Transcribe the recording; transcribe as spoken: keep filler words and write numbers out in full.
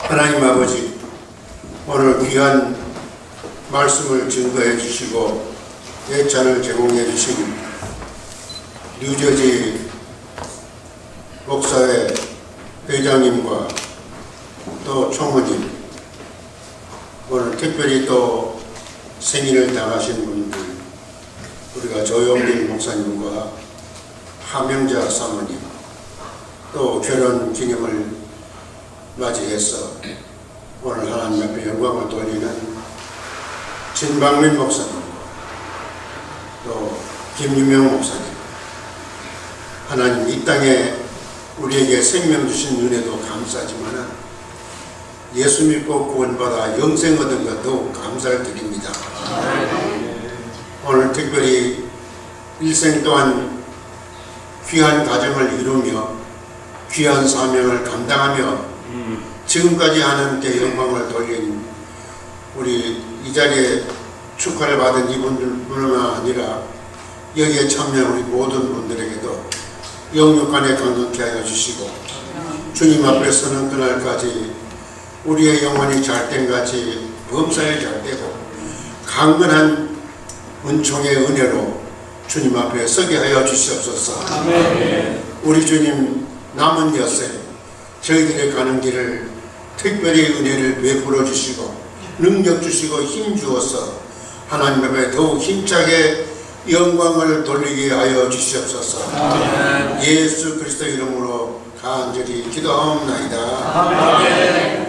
하나님 아버지, 오늘 귀한 말씀을 증거해 주시고 예찬을 제공해 주신 뉴저지 목사회 회장님과 또 총무님, 오늘 특별히 또 생일을 당하신 분들, 우리가 조용길 목사님과 하명자 사모님, 또 결혼 기념을 맞이해서 오늘 하나님 앞에 영광을 돌리는 진방민 목사님, 또 김유명 목사님, 하나님 이 땅에 우리에게 생명 주신 은혜도 감사하지만 예수 믿고 구원받아 영생 얻은 것 더욱 감사를 드립니다. 오늘 특별히 일생 동안 귀한 가정을 이루며 귀한 사명을 감당하며 지금까지 하나님께 영광을 돌린 우리 이 자리에 축하를 받은 이분들뿐만 아니라 여기에 참여한 우리 모든 분들에게도 영육간에 강건케 하여 주시고 주님 앞에 서는 그날까지 우리의 영혼이 잘된 같이 범사에 잘되고 강건한 은총의 은혜로 주님 앞에 서게 하여 주시옵소서. 아멘. 우리 주님 남은 여세 저희들의 가는 길을 특별히 은혜를 베풀어 주시고 능력 주시고 힘 주어서 하나님 앞에 더욱 힘차게 영광을 돌리게 하여 주시옵소서. 아멘. 예수 그리스도 이름으로 간절히 기도하옵나이다. 아멘.